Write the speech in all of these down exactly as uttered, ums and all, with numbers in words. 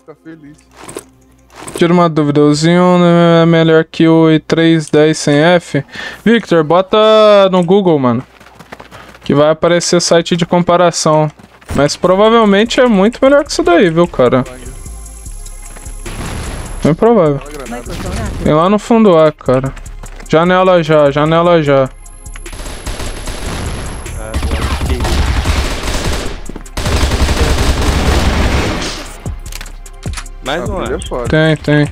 ficar feliz. Tira uma dúvida, o Zinho é melhor que o i três dez sem F? Victor, bota no Google, mano, que vai aparecer site de comparação. Mas provavelmente é muito melhor que isso daí, viu, cara? Bem provável. Tem lá no fundo A, cara. Janela já, janela já. Mais um, é Tem, tem.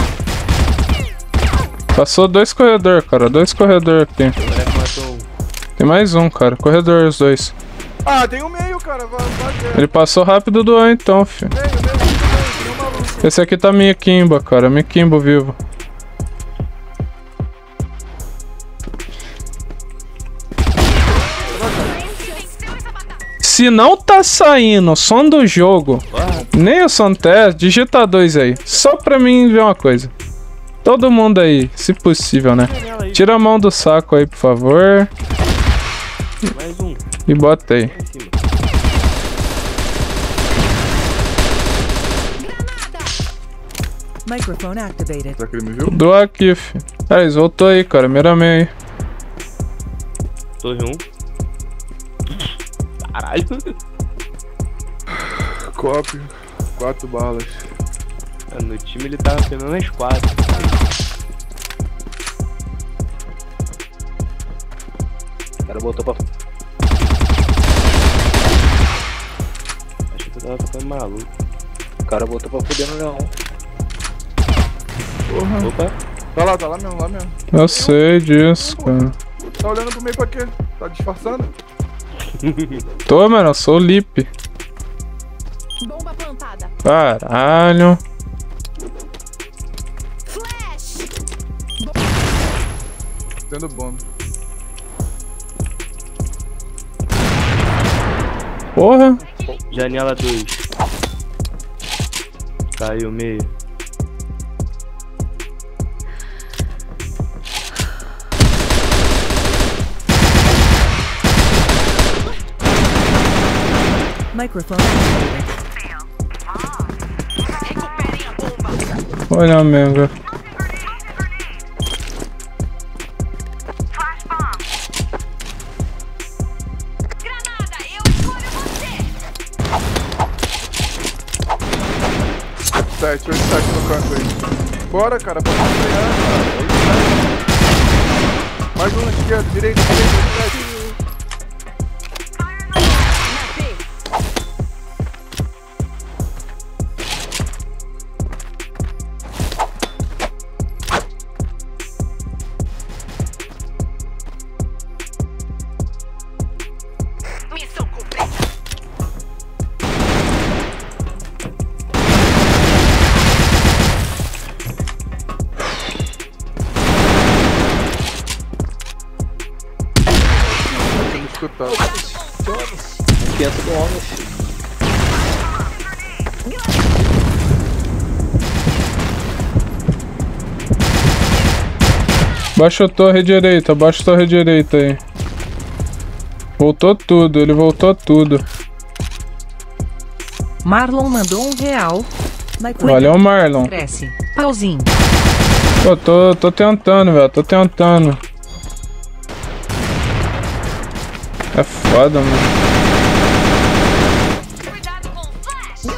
Passou dois corredores, cara. Dois corredores aqui. Tem mais um, cara. Corredor, os dois. Ah, tem um meio, cara. Vai, vai, Ele passou rápido do A, então, filho. meio, meio, meio, meio, maluco. Esse aqui tá minha Kimba, cara. Minha Kimba vivo. Se não tá saindo o som do jogo, nem o som teste, digita dois aí. Só pra mim ver uma coisa. Todo mundo aí, se possível, né? Tira a mão do saco aí, por favor. Mais um. E bota aí. Microphone activated. Será que ele me viu? Do aqui, filho. Ah, eles voltou aí, cara. Miramei aí. Torre um. Caralho. Cop, quatro balas. No time ele tava pegando as quatro. O cara voltou pra... Acho que tu tava ficando maluco. O cara voltou pra fuder no leão. Porra. Opa. Tá lá, tá lá mesmo, lá mesmo. Eu sei disso, cara. Tá olhando pro meio pra quê? Tá disfarçando? Tô, mano. Eu sou o Lip. Bomba plantada. Caralho. Flash. Tendo bomba. Porra. Janela dois. Caiu meio. Microphone activated. Recuperem a bomba. Olha mesmo. Granada, eu escolho você. Sete, oito, sete no canto aí. Bora, cara, pra frear, cara. Mais um na esquerda, direita, direita, sete. Missão cumprida. Tem escutado. Dentro do homem, filho. Baixa a torre direita, baixa a torre direita aí. Voltou tudo, ele voltou tudo. Marlon mandou um real. Valeu, Marlon. Cresce. Pauzinho. Pô, tô, tô tentando, velho, tô tentando. É foda, mano. Cuidado com o flash.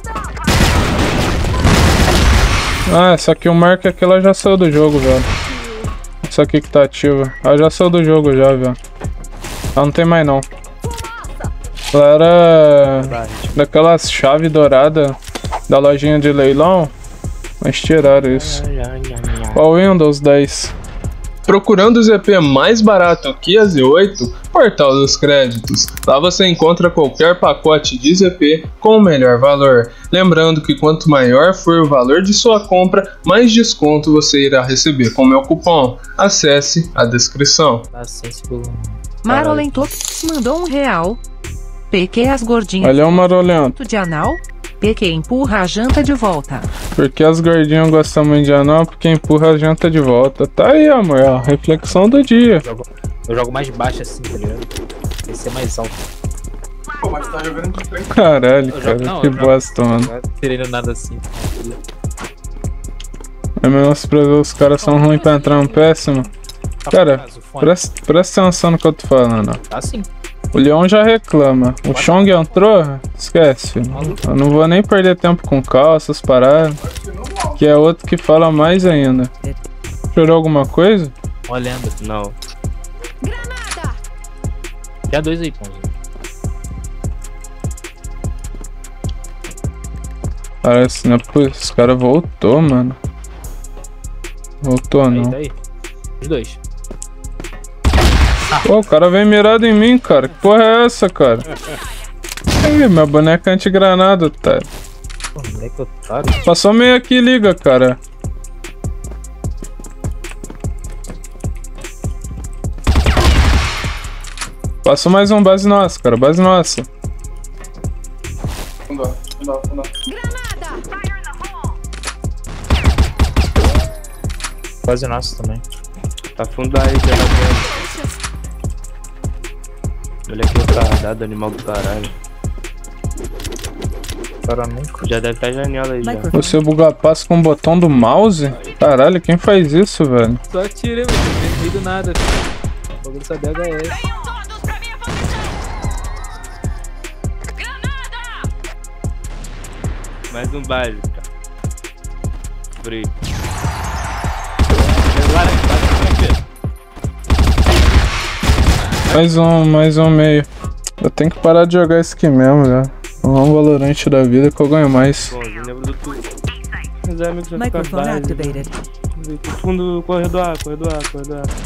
Ah, essa aqui o marca aqui, ela já saiu do jogo, velho. Essa aqui que tá ativa. Ela já saiu do jogo já, velho. Ela não tem mais não. Ela era daquelas chave dourada da lojinha de leilão, mas tiraram isso. Qual Windows dez? Procurando o Z P mais barato que a Z oito? Portal dos Créditos. Lá você encontra qualquer pacote de Z P com o melhor valor. Lembrando que quanto maior for o valor de sua compra, mais desconto você irá receber com meu cupom. Acesse a descrição. Marolentox mandou um real. P Q as gordinhas. Olha o Marolento. De anal. P Q empurra a janta de volta. Porque as gordinhas gostam muito de anal, porque empurra a janta de volta. Tá aí, amor, ó, reflexão do dia. Eu jogo, eu jogo mais baixo assim, tá ligado? Esse é mais alto. Pô, mas tá jogando de frente. Caralho, Eu cara, jogo- não, que eu jogo- bosta, mano. Não tirei nada assim. É mesmo pra ver os caras são ruins pra entrar um péssimo. Cara, presta, presta atenção no que eu tô falando. ó. Tá sim. O Leon já reclama. O Chong entrou? Esquece, filho. Eu não vou nem perder tempo com cal, essas paradas. Que é outro que fala mais ainda. Chorou alguma coisa? Olhando. Não. Já dois aí, Ponzo. Parece, né? Pô, esse cara voltou, mano. Voltou Aí, não. tá aí. Os dois. Pô, o cara vem mirado em mim, cara. Que porra é essa, cara? Ih, minha boneca é anti-granada, tá? Pô, moleque otário. Passou meio aqui, liga, cara. Passou mais um, base nossa, cara. Base nossa. Não dá, não dá, não dá. Quase nosso também. Tá fundo aí, já tá vendo. Olha aqui o retardado, animal do caralho. Cara, nunca. Já deve estar janela aí já. Você buga passo com o botão do mouse? Caralho, quem faz isso, velho? Só atirei, mano. Não meio do nada. O bagulho só D H S. Venham todos pra minha posição. Granada! Mais um baile, cara. Free. Mais um, mais um meio. Eu tenho que parar de jogar isso aqui mesmo, velho. Vamos um Valorante da vida que eu ganho mais. Bom, eu lembro do tudo. Meus amigos já ficam Microphone baile. activated. Fundo, corredor A, corredor A, corredor A.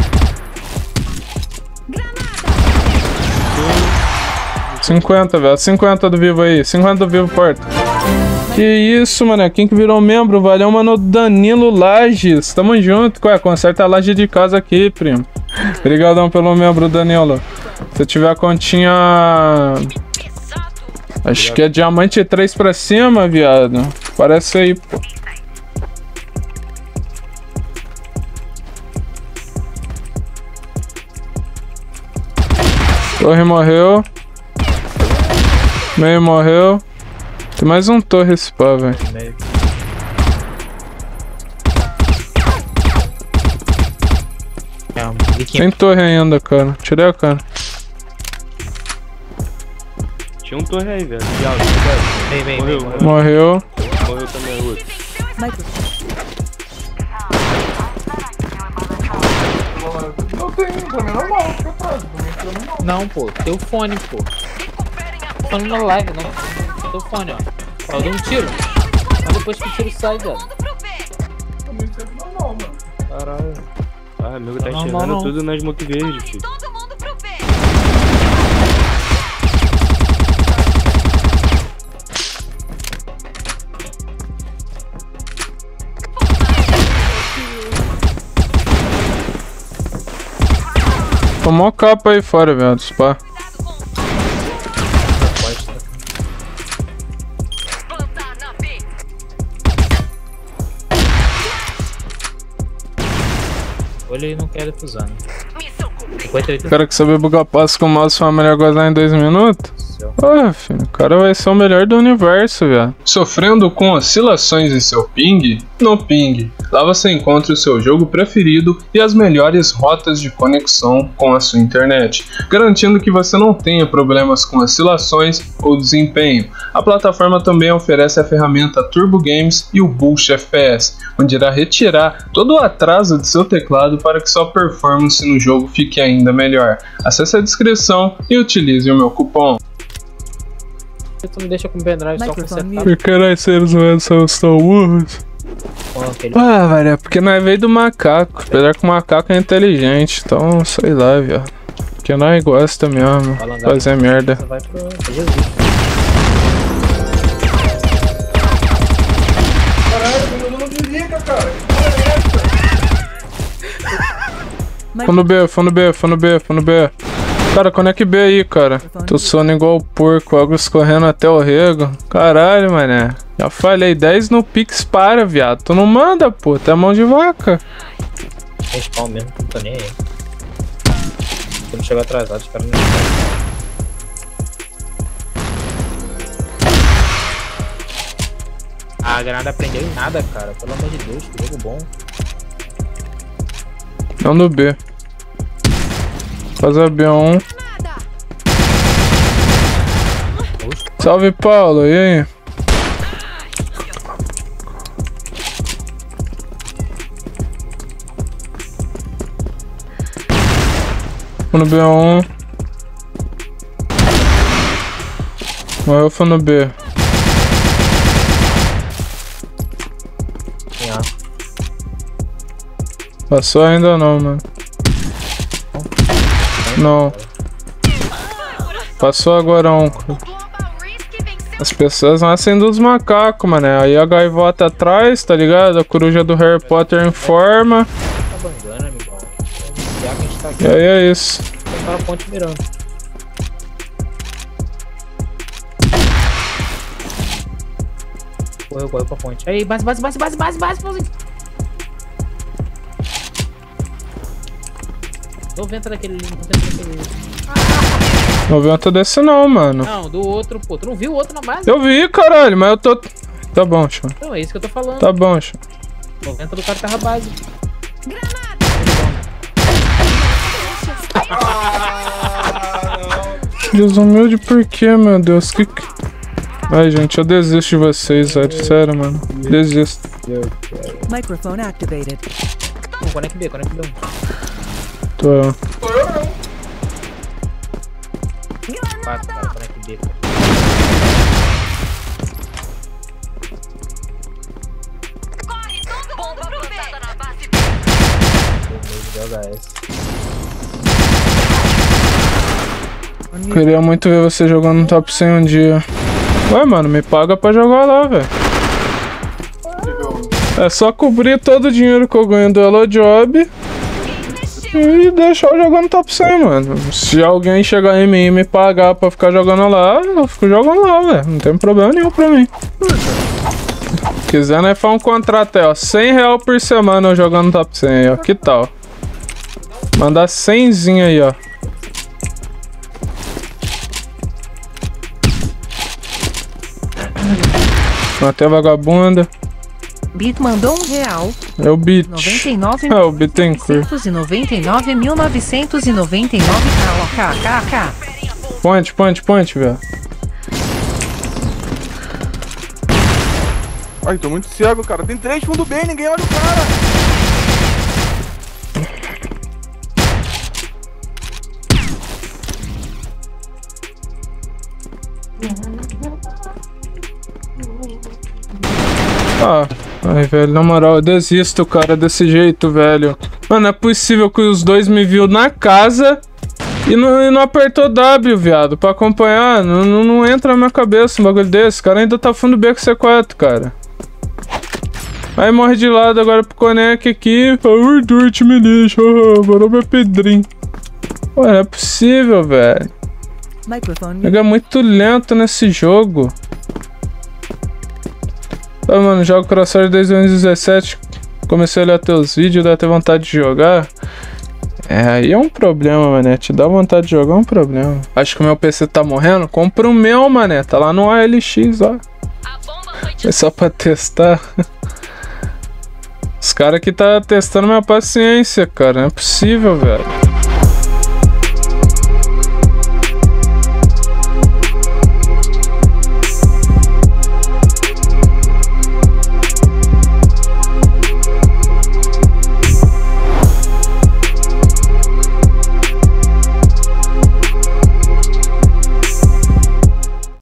cinquenta, velho. cinquenta do vivo aí. cinquenta do vivo, porta. Que isso, mano. Quem que virou membro? Valeu, mano. Danilo Lages. Tamo junto. Ué, conserta a laje de casa aqui, primo. Obrigadão pelo membro, Danilo. Se tiver a continha... Acho que é diamante três pra cima, viado. Parece aí, pô. Torre morreu. Meio morreu. Tem mais um torre esse pá, velho. Meio. É, um biquinho. Tem torre ainda, cara. Tirei a cara. Tinha um torre aí, velho. De alto, Vem, vem, Morreu, vem. morreu. Morreu. Morreu também o outro. Não tem, pra mim é normal, fica atrás. Pra mim é normal. Não, pô. Teu fone, pô. Recuperem a bomba. Falando na live, não. Teu fone, ó. Ó, eu dou um tiro. Mas depois que o tiro sai, velho. Todo mundo pro V. Pra mim é normal, mano. Caralho. Ah, amigo tá Não, não, enxergando não. tudo nas smoke verde, filho. Todo mundo pro V. Tomou capa aí fora, velho. Spa. Plantar na B. Olha aí, não quer defusando. Missão cumprida. cinquenta e oito. O cara que saber bugar passo com o mouse foi a melhor gozar em dois minutos? Ah, filho, o cara vai ser o melhor do universo, velho. Sofrendo com oscilações em seu ping? No Ping, lá você encontra o seu jogo preferido e as melhores rotas de conexão com a sua internet, garantindo que você não tenha problemas com oscilações ou desempenho. A plataforma também oferece a ferramenta Turbo Games e o Boost F P S, onde irá retirar todo o atraso de seu teclado para que sua performance no jogo fique ainda melhor. Acesse a descrição e utilize o meu cupom. Tu me deixa com o pendrive só Microphone consertar. Por que nós seres humanos somos tão burros? Com aquele... Ah, velho, é porque nós veio do macaco. Apesar que o macaco é inteligente, então sei lá, velho. Porque nós gosta mesmo de fazer merda. Você vai pro pra Jesus. Caralho, não desliga, cara. Que porra é essa? Fundo B, fundo B, fundo B, fundo B. Cara, conecta B aí, cara. Tô soando igual o porco, água escorrendo até o rego. Caralho, mané. Já falei, dez no Pix para, viado. Tu não manda, pô. Tá mão de vaca. Tem spawn mesmo, não tô nem aí. Quando chegar atrasado, os caras não. A granada prendeu em nada, cara. Pelo amor de Deus, que jogo bom. Não do B. Faz a B um. Salve, Paulo. E aí? Vou no B um. Mas eu fui no B. Yeah. Passou ainda não, mano. Não. Passou agora um. As pessoas nascem dos macacos, mano. Aí a gaivota atrás, tá ligado? A coruja do Harry Potter em forma. Tá bangando, amigão. Já que a gente tá aqui. E aí é isso. Tem para a ponte mirando. Correu, correu pra ponte. Aí, base, base, base, base, base, base, base. noventa daquele link, noventa daquele link. noventa desse não, mano. Não, do outro, pô. Tu não viu o outro na base? Eu vi, caralho, mas eu tô... Tá bom, chão. Não, é isso que eu tô falando. Tá bom, chão. noventa do cara tava base. Desumilde por quê, meu Deus? Que... Ai, gente, eu desisto de vocês, sério, sério, mano. Desisto. Microphone activated. Não, conecta B, conecta B. Tô... quatro, cara, conecta B. Corre, todo mundo pro B. Na base De H S. Queria muito ver você jogando no top cem um dia. Ué, mano, me paga pra jogar lá, velho. É só cobrir todo o dinheiro que eu ganho do Hello Job e deixar eu jogando top cem, mano. Se alguém chegar em mim e me pagar pra ficar jogando lá, eu fico jogando lá, velho. Não tem problema nenhum pra mim. Se quiser, né, faz um contrato aí, ó. cem reais por semana eu jogando top cem aí, ó. Que tal? Mandar cenzinho aí, ó. Até vagabunda. Bit mandou um real. É o Bit. noventa e nove É o Bittencourt. novecentos e noventa e nove mil novecentos e noventa e nove K K K. Ponte, ponte, ponte, velho. Ai, tô muito cego, cara. Tem três fundo bem, ninguém olha o cara. Ah, ai, velho, na moral, eu desisto, cara, desse jeito, velho. Mano, não é possível que os dois me viu na casa e não, e não apertou W, viado, pra acompanhar. Não, não, não entra na minha cabeça um bagulho desse. O cara ainda tá fundo B com C quatro, cara. Aí morre de lado agora pro Conec aqui. Ui, Durt me deixa. Agora meu Pedrinho. Pô, não é possível, velho. Microphone Ele é muito lento nesse jogo. Ah, mano, jogo Crossfire desde dois mil e dezessete. Comecei a olhar teus vídeos, dá até vontade de jogar. É, aí é um problema, mané. Te dá vontade de jogar é um problema. Acho que o meu P C tá morrendo. Compra o meu, mané. Tá lá no A L X, ó. É só pra testar. Os caras aqui tá testando minha paciência, cara. Não é possível, velho.